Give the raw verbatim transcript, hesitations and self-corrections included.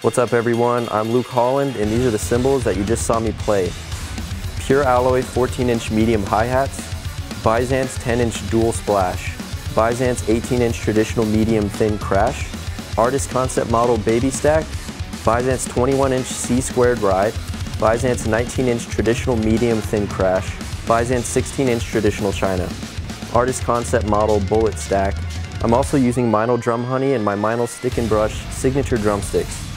What's up everyone, I'm Luke Holland and these are the cymbals that you just saw me play. Pure alloy fourteen inch medium hi-hats, Byzance ten inch dual splash, Byzance eighteen inch traditional medium thin crash, Artist concept model baby stack, Byzance twenty-one inch C squared ride, Byzance nineteen inch traditional medium thin crash, Byzance sixteen inch traditional china, Artist concept model bullet stack. I'm also using Meinl drum honey and my Meinl stick and brush signature drumsticks.